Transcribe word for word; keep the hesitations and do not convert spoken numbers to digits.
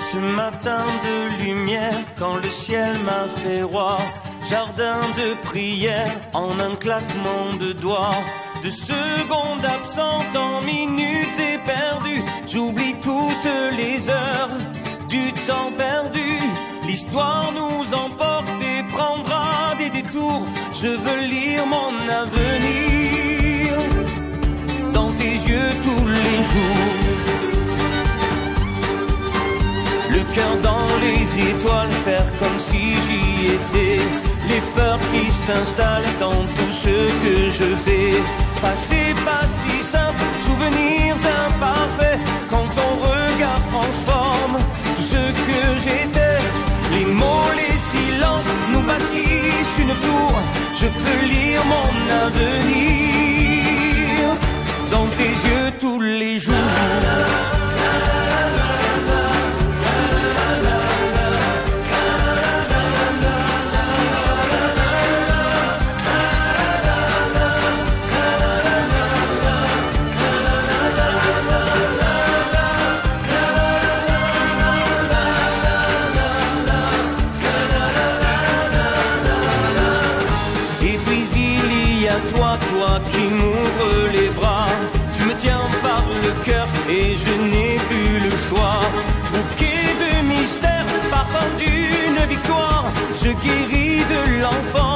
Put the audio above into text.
Ce matin de lumière, quand le ciel m'a fait roi, jardin de prière en un claquement de doigts. De secondes absentes en minutes éperdues, j'oublie toutes les heures du temps perdu. L'histoire nous emporte et prendra des détours. Je veux lire mon avenir dans tes yeux tous les jours. Le cœur dans les étoiles, faire comme si j'y étais. Les peurs qui s'installent dans tout ce que je fais. Passé pas si simple, souvenirs imparfaits. Quand ton regard transforme tout ce que j'étais. Les mots, les silences nous bâtissent une tour. Je peux lire mon avenir dans tes yeux tous les jours. Toi, toi qui m'ouvres les bras, tu me tiens par le cœur et je n'ai plus le choix. Bouquet de mystère, parfum d'une victoire, je guéris de l'enfant.